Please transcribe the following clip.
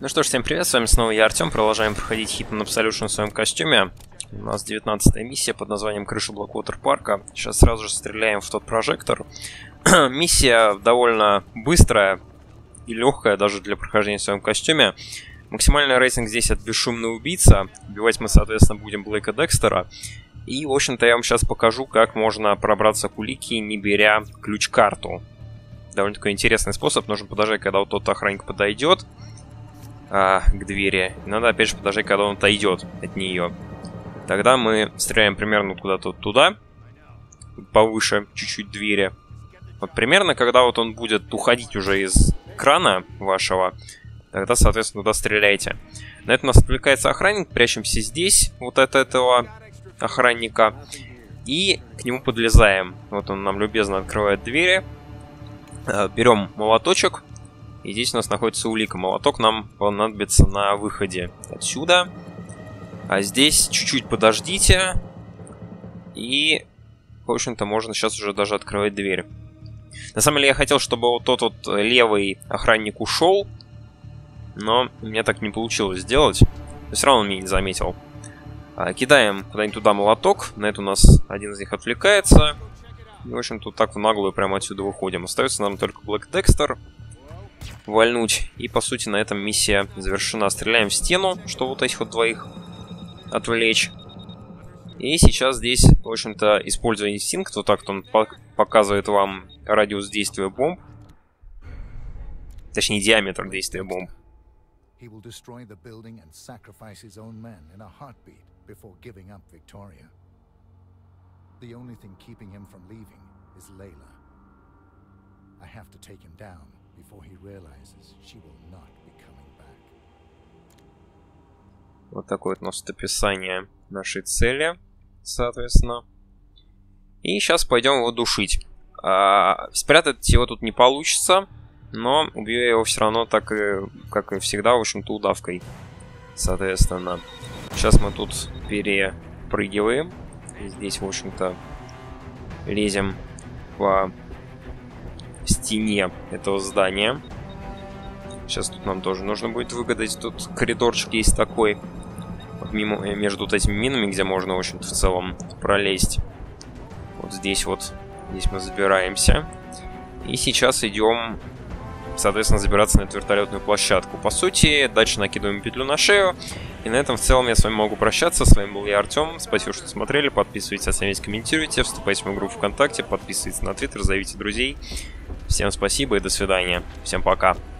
Ну что ж, всем привет, с вами снова я, Артем. Продолжаем проходить Hitman Absolution в своем костюме. У нас 19-я миссия под названием Крыша Blackwater парка. Сейчас сразу же стреляем в тот прожектор. Миссия довольно быстрая и легкая даже для прохождения в своем костюме. Максимальный рейтинг здесь от бесшумный убийца. Убивать мы, соответственно, будем Блейка Декстера. И, в общем-то, я вам сейчас покажу, как можно пробраться к улике, не беря ключ-карту. Довольно такой интересный способ. Нужно подождать, когда вот тот охранник подойдет к двери. И надо опять же подождать, когда он отойдет от нее. Тогда мы стреляем примерно куда-то туда, повыше чуть-чуть двери. Вот примерно, когда вот он будет уходить уже из крана вашего, тогда, соответственно, туда стреляйте. На это у нас отвлекается охранник, прячемся здесь, вот от этого охранника, и к нему подлезаем. Вот он нам любезно открывает двери. Берем молоточек, и здесь у нас находится улика. Молоток нам понадобится на выходе отсюда. А здесь чуть-чуть подождите, и, в общем-то, можно сейчас уже даже открывать дверь. На самом деле я хотел, чтобы вот тот вот левый охранник ушел, но у меня так не получилось сделать. Но все равно он меня не заметил. Кидаем куда-нибудь туда молоток. На это у нас один из них отвлекается. И, в общем-то, вот так в наглую прямо отсюда выходим. Остается нам только Блэк Декстер вальнуть. И, по сути, на этом миссия завершена. Стреляем в стену, чтобы вот этих вот двоих отвлечь. И сейчас здесь, в общем-то, используя инстинкт, вот так он показывает вам радиус действия бомб. Точнее, диаметр действия бомб. The only thing keeping him from leaving is Layla. I have to take him down before he realizes she will not be coming back. Вот такое вот у нас описание нашей цели, соответственно. И сейчас пойдем его душить. Спрятать его тут не получится, но убью я его все равно так, как и всегда, в общем-то, удавкой, соответственно. Сейчас мы тут перепрыгиваем. Здесь, в общем-то, лезем по стене этого здания. Сейчас тут нам тоже нужно будет выгадать. Тут коридорчик есть такой. Вот между вот этими минами, где можно, в общем-то, в целом пролезть. Вот здесь вот. Здесь мы забираемся. И сейчас идем, соответственно, забираться на эту вертолетную площадку. По сути, дальше накидываем петлю на шею. И на этом в целом я с вами могу прощаться. С вами был я, Артем. Спасибо, что смотрели. Подписывайтесь, оценивайте, комментируйте. Вступайте в мою группу ВКонтакте. Подписывайтесь на Твиттер, зовите друзей. Всем спасибо и до свидания. Всем пока.